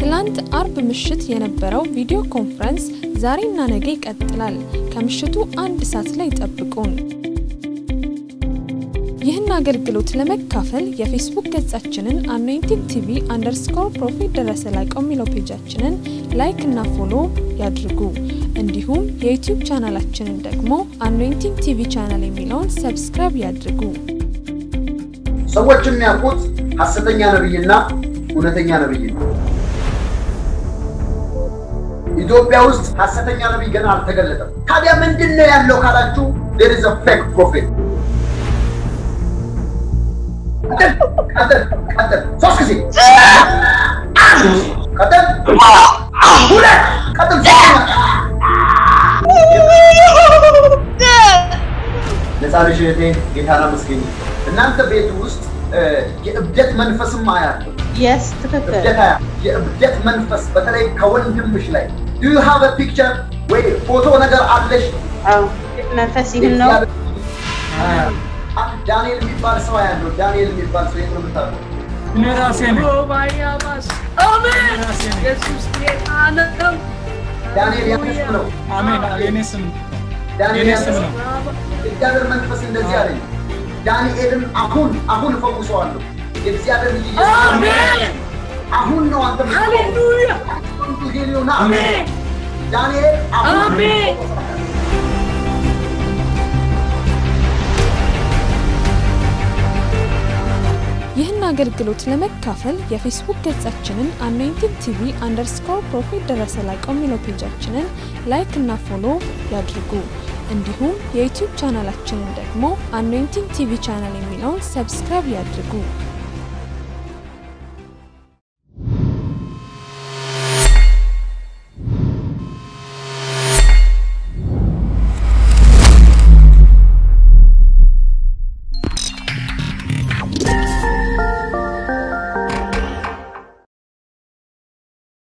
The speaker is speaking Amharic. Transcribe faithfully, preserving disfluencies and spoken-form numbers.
ትላንት አርብ ምሽት የነበረው ቪዲዮ ኮንፈረንስ ዛሬና ነገ ይቀጥላል ከምሽቱ አንድ ሰዓት ላይ ጠብቁን ይህን አገልግሎት ለመካፈል የፌስቡክ ገጻችንን anointing tv underscore prophet ደረሰ ላቀው ሚለው ፔጃችንን ላይክ እና ፎሎ ያድርጉ እንዲሁም የዩቲዩብ ቻናላችንን ደግሞ anointing tv ቻናል የሚለውን ሰብስክራይብ ያድርጉ ሰዎች የሚያውቁት ሐሰተኛ ነብይና እውነተኛ ነብይ ነው ኢትዮጵያ ውስጥ ሐሰተኛ ነብይ ገና አልተገለጠም ታዲያ ምንድነው ያለው ካላችሁ there is a fake prophet ቀጥል ቀጥል ሶስት ጊዜ ቀጥል ሁለት ቀጥል ለዛሬ ሸቴ ጌታና መስገኝ እናንተ ቤት ውስጥ የእብደት መንፈስም አያለው yes ትክክል የእብደት መንፈስ በተለይ ከወንድምሽ ላይ do you have a picture ወይ ፎቶ ነገር አለሽ አዎ መንፈስ ይሄን ነው ዳንኤል የሚባል ሰው ያለው ዳንኤል የሚባል ሰው የት ነው የምታውቀው እኔ ራሴ ነኝ ኦ ባያባስ አሜን ኢየሱስ ጌታ ነው ዳንኤል ያንስ ነው አሜን የኔ ስም ዳንኤል የኔ ስም ነው እግዚአብሔር መንፈስ እንደዚህ አለኝ ዳንኤልን አሁን አሁን ፈውሰዋለሁ የእግዚአብሔር ልጅ አሜን አሁን ነው አንተ ሃሌሉያ አሜን ዳንኤል አሜን ይህን አገልግሎት ለመካፈል የፌስቡክ ገጻችንን anointing tv underscore prophet ደረሰ ላቀው ሚለው ፔጃችንን ላይክ እና ፎሎ ያድርጉ እንዲሁም የዩቲዩብ ቻናላችንን ደግሞ anointing tv ቻናል የሚለውን ሰብስክራይብ ያድርጉ